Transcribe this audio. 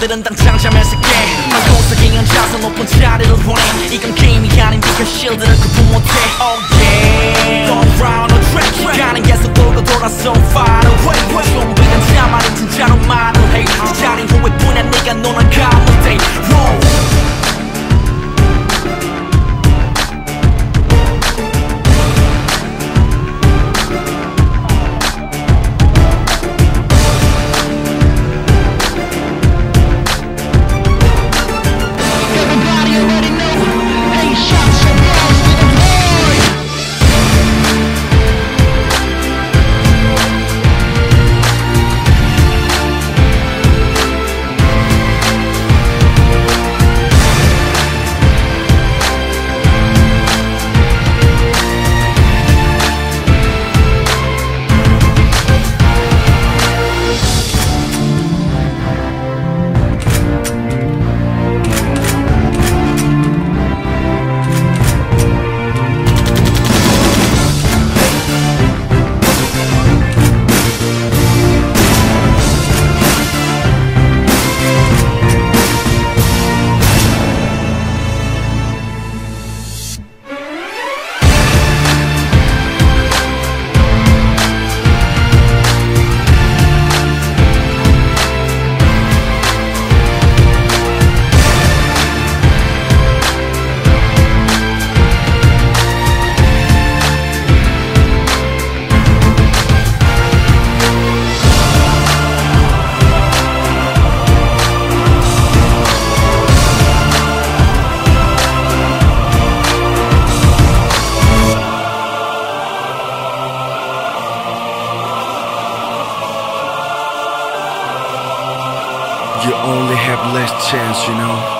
너희들은 당장 잠에서 깨 방구석에 앉아서 높은 자리를 원해 이건 게임이 아닌데 그 실드를 구분 못해 Oh yeah Go round the track 시간은 계속 돌고 돌아 so far away 좀비는 자만이 진짜로 말을 해 이 자리 후회뿐이야 네가 노는 가면 돼 You only have less chance, you know.